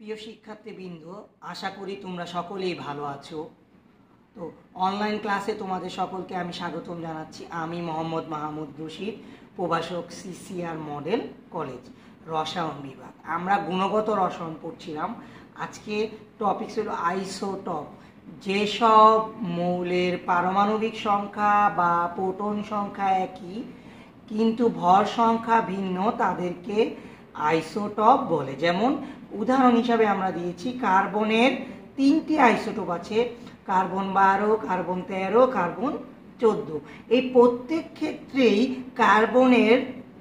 প্রিয় শিক্ষার্থীবৃন্দ, আশা করি তোমরা সকলেই ভালো আছো। তো অনলাইন ক্লাসে তোমাদের সকলকে আমি স্বাগতম জানাচ্ছি। আমি মোহাম্মদ মাহমুদ রশিদ, প্রভাষক সিসিআর মডেল কলেজ, রসায়ন বিভাগ। আমরা গুণগত রসায়ন পড়ছিলাম। আজকে টপিক ছিল আইসোটপ। যেসব মৌলের পারমাণবিক সংখ্যা বা প্রোটন সংখ্যা একই কিন্তু ভর সংখ্যা ভিন্ন তাদেরকে আইসোটপ বলে। যেমন উদাহরণ হিসাবে আমরা দিয়েছি কার্বনের 3টি আইসোটোপ আছে, কার্বন 12, কার্বন 13, কার্বন 14। এই প্রত্যেক ক্ষেত্রেই কার্বনের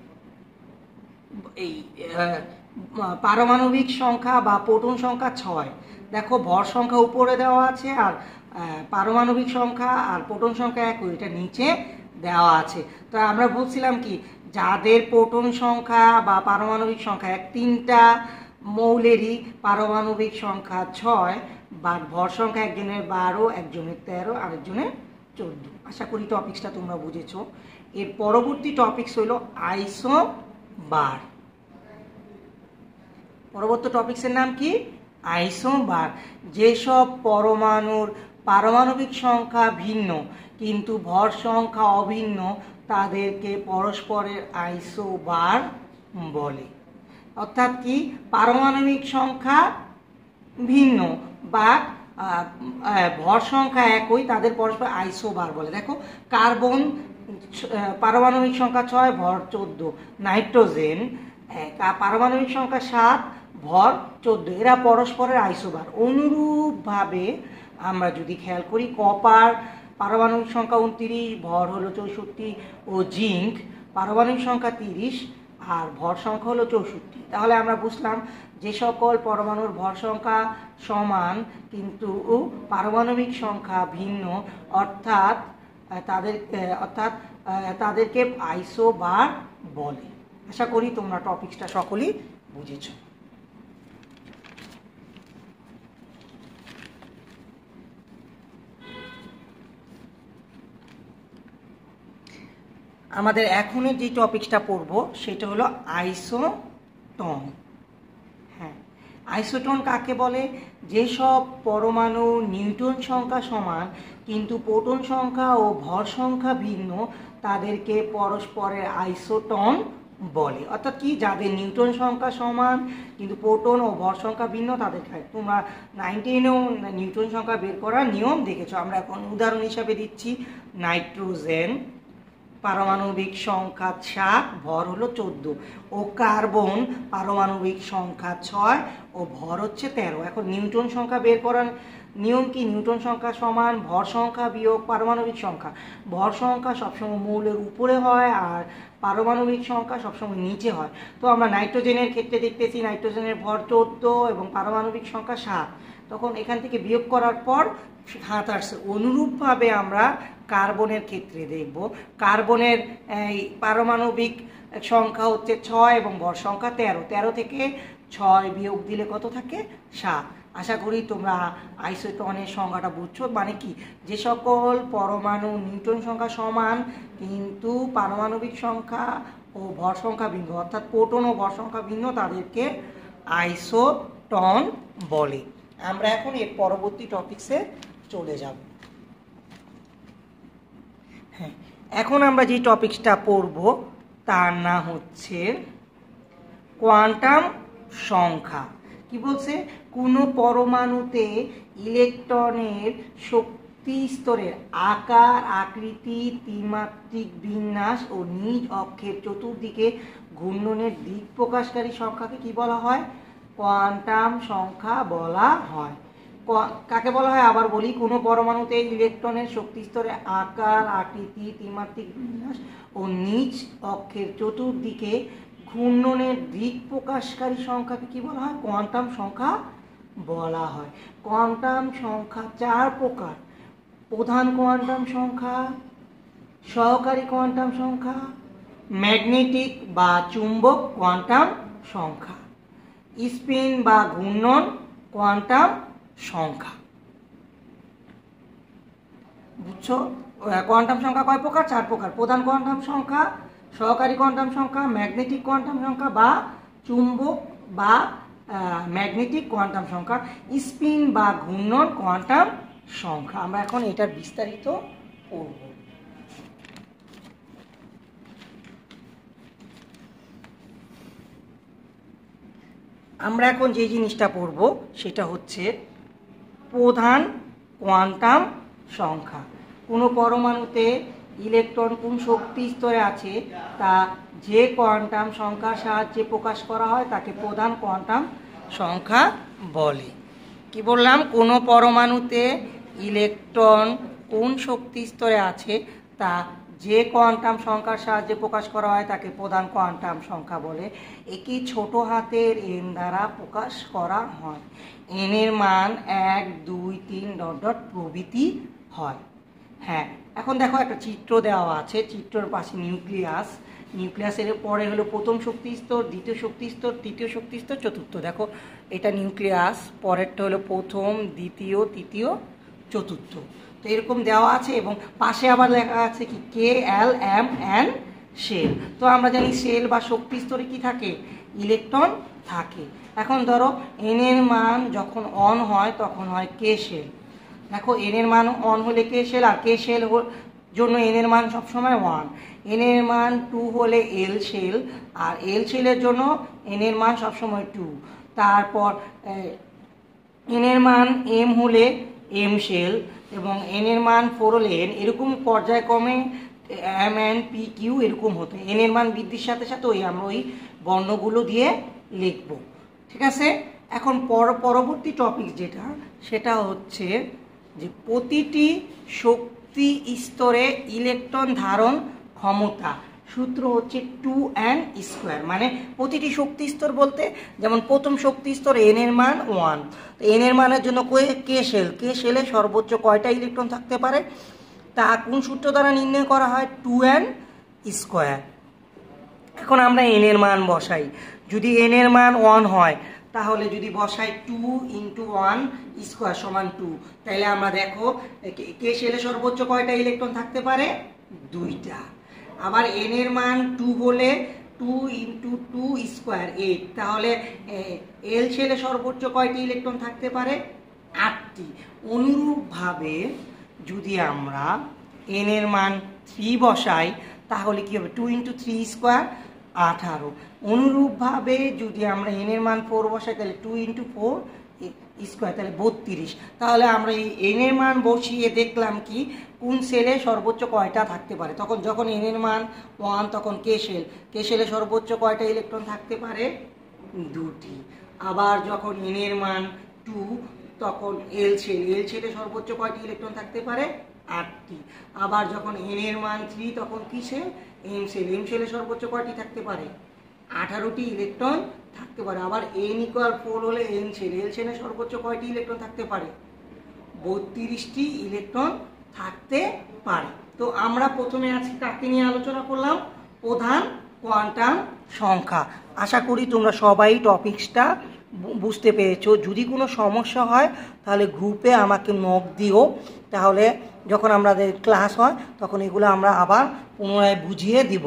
এই পারমাণবিক সংখ্যা বা প্রোটন সংখ্যা 6। দেখো ভর সংখ্যা উপরে দেওয়া আছে আর পারমাণবিক সংখ্যা আর প্রোটন সংখ্যা 1, এটা নিচে দেওয়া আছে। তো আমরা বলছিলাম কি, যাদের প্রোটন সংখ্যা বা পারমাণবিক সংখ্যা 3টা মৌলেরই পারমাণবিক সংখ্যা 6, বা ভর সংখ্যা একজনের 12, একজনের 13, আরেকজনের 14। আশা করি টপিক্সটা তোমরা বুঝেছো। এর পরবর্তী টপিক্স হলো আইসোবার। পরবর্তী টপিক্সের নাম কি? আইসোবার। যেসব পরমাণুর পারমাণবিক সংখ্যা ভিন্ন কিন্তু ভর সংখ্যা অভিন্ন তাদেরকে পরস্পরের আইসোবার বলে। অর্থাৎ কি, পারমাণবিক সংখ্যা ভিন্ন বা ভর সংখ্যা একই, তাদের পরস্পর আইসোবার বলে। দেখো কার্বন পারমাণবিক সংখ্যা 6, ভর 14, নাইট্রোজেন পারমাণবিক সংখ্যা 7, ভর 14, এরা পরস্পরের আইসোবার। অনুরূপভাবে আমরা যদি খেয়াল করি, কপার পারমাণবিক সংখ্যা 29, ভর হলো 64, ও জিঙ্ক পারমাণবিক সংখ্যা 30 আর ভর সংখ্যা হলো 64। তাহলে আমরা বুঝলাম যে সকল পরমাণুর ভর সংখ্যা সমান কিন্তু পারমাণবিক সংখ্যা ভিন্ন অর্থাৎ তাদেরকে আইসোবার বলে। আশা করি তোমরা টপিকসটা সকলেই বুঝেছ। আমাদের এখনের যে টপিকসটা পড়বো সেটা হলো আইসোটন। হ্যাঁ, আইসোটন কাকে বলে? যেসব পরমাণু নিউটন সংখ্যা সমান কিন্তু প্রোটন সংখ্যা ও ভর সংখ্যা ভিন্ন তাদেরকে পরস্পরের আইসোটন বলে। অর্থাৎ কি, যাদের নিউটন সংখ্যা সমান কিন্তু প্রোটন ও ভর সংখ্যা ভিন্ন তাদেরকে। তোমরা 9-10-এও নিউটন সংখ্যা বের করার নিয়ম দেখেছো। আমরা এখন উদাহরণ হিসাবে দিচ্ছি। নাইট্রোজেন পারমাণবিক সংখ্যা 7, ভর হলো 14, ও কার্বন পারমাণবিক সংখ্যা 6 ও ভর হচ্ছে 13। এখন নিউটন সংখ্যা বের করার নিয়ম কি? নিউটন সংখ্যা সমান ভর সংখ্যা বিয়োগ পারমাণবিক সংখ্যা। ভর সংখ্যা সবসময় মৌলের উপরে হয় আর পারমাণবিক সংখ্যা সবসময় নিচে হয়। তো আমরা নাইট্রোজেনের ক্ষেত্রে দেখতেছি নাইট্রোজেনের ভর 14 এবং পারমাণবিক সংখ্যা 7। তখন এখান থেকে বিয়োগ করার পর 7 আসছে। অনুরূপভাবে আমরা কার্বনের ক্ষেত্রে দেখব। কার্বনের পারমাণবিক সংখ্যা হচ্ছে 6 এবং ভর সংখ্যা 13। 13 থেকে 6 বিয়োগ দিলে কত থাকে? 7। আশা করি তোমরা আইসোটনের সংখ্যাটা বুঝছো। মানে কি, যে সকল পরমাণু নিউটন সংখ্যা সমান কিন্তু পারমাণবিক সংখ্যা ও ভর সংখ্যা ভিন্ন অর্থাৎ প্রোটন ও ভর সংখ্যা ভিন্ন তাদেরকে আইসোটন বলে। আমরা এখন এর পরবর্তী টপিক্সে চলে যাব। হ্যাঁ, এখন আমরা যে টপিক্সটা পড়ব তার নাম হচ্ছে কোয়ান্টাম সংখ্যা। কি বলছে? কোনো পরমাণুতে ইলেকট্রনের শক্তি স্তরের আকার, আকৃতি, ত্রিমাত্রিক বিন্যাস ও নিজ অক্ষের চতুর্দিকে ঘূর্ণনের দিক প্রকাশকারী সংখ্যাকে কি বলা হয়? কোয়ান্টাম সংখ্যা বলা হয়। কাকে বলা হয়? আবার বলি, কোনো পরমাণুতে ইলেকট্রনের শক্তি স্তরে আকার, আকৃতি, ত্রিমাত্রিক বিন্যাস ও নিজ অক্ষের চতুর্দিকে ঘূর্ণনের দিক প্রকাশকারী সংখ্যাকে কি বলা হয়? কোয়ান্টাম সংখ্যা বলা হয়। কোয়ান্টাম সংখ্যা 4 প্রকার: প্রধান কোয়ান্টাম সংখ্যা, সহকারী কোয়ান্টাম সংখ্যা, ম্যাগনেটিক বা চুম্বক কোয়ান্টাম সংখ্যা, স্পিন বা ঘূর্ণন কোয়ান্টাম সংখ্যা। বুঝছো? কোয়ান্টাম সংখ্যা কয় প্রকার? 4 প্রকার: প্রধান কোয়ান্টাম সংখ্যা, সহকারী কোয়ান্টাম সংখ্যা, ম্যাগনেটিক কোয়ান্টাম সংখ্যা বা চুম্বক বা ম্যাগনেটিক কোয়ান্টাম সংখ্যা, স্পিন বা ঘূর্ণন কোয়ান্টাম সংখ্যা। আমরা এখন এটার বিস্তারিত পড়ব। আমরা এখন যে জিনিসটা পড়ব সেটা হচ্ছে প্রধান কোয়ান্টাম সংখ্যা। কোনো পরমাণুতে ইলেকট্রন কোন শক্তি স্তরে আছে তা যে কোয়ান্টাম সংখ্যার সাহায্যে প্রকাশ করা হয় তাকে প্রধান কোয়ান্টাম সংখ্যা বলে। কি বললাম? কোনো পরমাণুতে ইলেকট্রন কোন শক্তি স্তরে আছে তা যে কোয়ান্টাম সংখ্যার সাহায্যে প্রকাশ করা হয় তাকে প্রধান কোয়ান্টাম সংখ্যা বলে। একে ছোট হাতের এন দ্বারা প্রকাশ করা হয়। এন এর মান 1, 2, 3 প্রভৃতি হয়। হ্যাঁ, এখন দেখো একটা চিত্র দেওয়া আছে, চিত্রের পাশে নিউক্লিয়াস, নিউক্লিয়াসের পরে হলো প্রথম শক্তি স্তর, দ্বিতীয় শক্তি স্তর, তৃতীয় শক্তি স্তর, চতুর্থ। দেখো এটা নিউক্লিয়াস, পরেরটা হলো প্রথম, দ্বিতীয়, তৃতীয়, চতুর্থ। তো এরকম দেওয়া আছে এবং পাশে আবার লেখা আছে কি K, L, M, N shell. তো আমরা জানি শেল বা শক্তি স্তরে কি থাকে? ইলেকট্রন থাকে। এখন ধরো এন এর মান যখন অন হয় তখন হয় কে শেল। দেখো এন এর মান অন হলে কে শেল, আর কে শেল জন্য এন এর মান সবসময় 1। এন এর মান 2 হলে এল শেল, আর এল শেলের জন্য এন এর মান সবসময় 2। তারপর এন এর মান এম হলে এম শেল, এবং এন এর মান 4 হলে এন। এরকম পর্যায়ক্রমে এম, এন, পি, কিউ এরকম হতো। এন এর মান বৃদ্ধির সাথে সাথে আমরা ওই বর্ণগুলো দিয়ে লিখব। ঠিক আছে? এখন পরবর্তী টপিক যেটা, সেটা হচ্ছে যে প্রতিটি শক্তি স্তরে ইলেকট্রন ধারণ ক্ষমতা। সূত্র হচ্ছে 2n²। মানে প্রতিটি শক্তি স্তর বলতে যেমন প্রথম শক্তি স্তর এন এর মান 1, তো এন এর মানের জন্য কে শেল, কে শেলে সর্বোচ্চ কয়টা ইলেকট্রন থাকতে পারে তা কোন সূত্র দ্বারা নির্ণয় করা হয়? 2n²। এখন আমরা এন এর মান বসাই। যদি এন এর মান 1 হয় তাহলে যদি বসাই 2 × 1² সমান 2, তাহলে আমরা দেখো কে শেলে সর্বোচ্চ কয়টা ইলেকট্রন থাকতে পারে? 2টা। আবার এন এর মান 2 হলে 2 × 2² 8, তাহলে এল শেলে সর্বোচ্চ কয়টি ইলেকট্রন থাকতে পারে? 8টি। অনুরূপভাবে যদি আমরা এন এর মান 3 বসাই তাহলে কি হবে? 2 × 3² 18। অনুরূপভাবে যদি আমরা এন এর মান 4 বসাই তাহলে 2 × 4² তাহলে 32। তাহলে আমরা এই এন এর মান বসিয়ে দেখলাম কি কোন সেলে সর্বোচ্চ কয়টা থাকতে পারে। তখন যখন এন এর মান 1 তখন কে শেলে সর্বোচ্চ কয়টা ইলেকট্রন থাকতে পারে? 2টি। আবার যখন এন এর মান 2 তখন এল শেলে সর্বোচ্চ কয়টি ইলেকট্রন থাকতে পারে? 8টি। আবার যখন এন এর মান 3 তখন কি শেল? এম শেলে সর্বোচ্চ কয়টি থাকতে পারে? 18টি ইলেকট্রন থাকতে পারে। আবার n = 4 হলে এন শেলে সর্বোচ্চ কয়টি ইলেকট্রন থাকতে পারে? 32টি ইলেকট্রন থাকতে পারে। তো আমরা প্রথমে আজকে কাকে নিয়ে আলোচনা করলাম? প্রধান কোয়ান্টাম সংখ্যা। আশা করি তোমরা সবাই টপিকসটা বুঝতে পেরেছো। যদি কোনো সমস্যা হয় তাহলে গ্রুপে আমাকে নক দিও, তাহলে যখন আমাদের ক্লাস হয় তখন এগুলো আমরা আবার পুনরায় বুঝিয়ে দিব।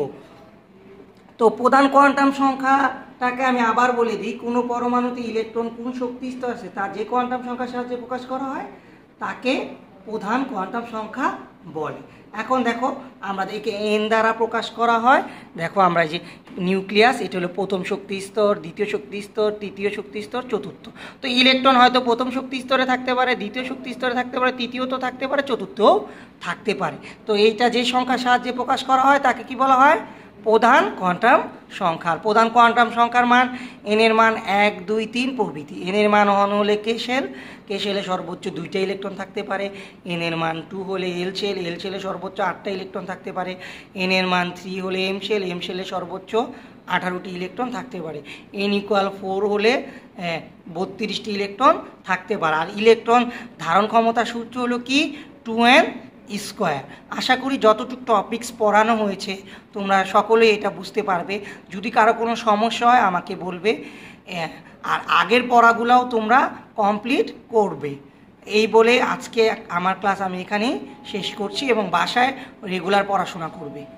তো প্রধান কোয়ান্টাম সংখ্যাটাকে আমি আবার বলে দিই। কোনো পরমাণুতে ইলেকট্রন কোন শক্তি স্তর আছে তা যে কোয়ান্টাম সংখ্যার সাহায্যে প্রকাশ করা হয় তাকে প্রধান কোয়ান্টাম সংখ্যা বলে। এখন দেখো আমরা একে এন দ্বারা প্রকাশ করা হয়। দেখো আমরা যে নিউক্লিয়াস, এটা হলো প্রথম শক্তি স্তর, দ্বিতীয় শক্তি স্তর, তৃতীয় শক্তি স্তর, চতুর্থ। তো ইলেকট্রন হয়তো প্রথম শক্তি স্তরে থাকতে পারে, দ্বিতীয় শক্তি স্তরে থাকতে পারে, তৃতীয়ত থাকতে পারে, চতুর্থও থাকতে পারে। তো এইটা যে সংখ্যার সাহায্যে প্রকাশ করা হয় তাকে কি বলা হয়? প্রধান কোয়ান্টাম সংখ্যা। প্রধান কোয়ান্টাম সংখ্যার মান এন এর মান 1, 2, 3 প্রভৃতি। এন এর মান 1 হলে কে শেলে সর্বোচ্চ 2টা ইলেকট্রন থাকতে পারে। এন এর মান 2 হলে এল শেলে সর্বোচ্চ 8টা ইলেকট্রন থাকতে পারে। এন এর মান 3 হলে এম শেলে সর্বোচ্চ 18টি ইলেকট্রন থাকতে পারে। n = 4 হলে 32টি ইলেকট্রন থাকতে পারে। আর ইলেকট্রন ধারণ ক্ষমতার সূত্র হলো কি? 2n²। আশা করি যতটুকু টপিকস পড়ানো হয়েছে তোমরা সকলেই এটা বুঝতে পারবে। যদি কারো কোনো সমস্যা হয় আমাকে বলবে, আর আগের পড়াগুলোও তোমরা কমপ্লিট করবে। এই বলে আজকে আমার ক্লাস আমি এখানেই শেষ করছি এবং বাসায় রেগুলার পড়াশোনা করবে।